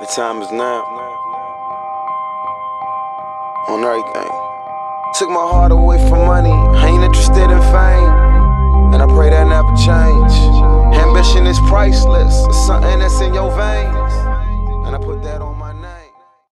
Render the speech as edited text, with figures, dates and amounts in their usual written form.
The time is now. On everything. Took my heart away from money. I ain't interested in fame, and I pray that never change.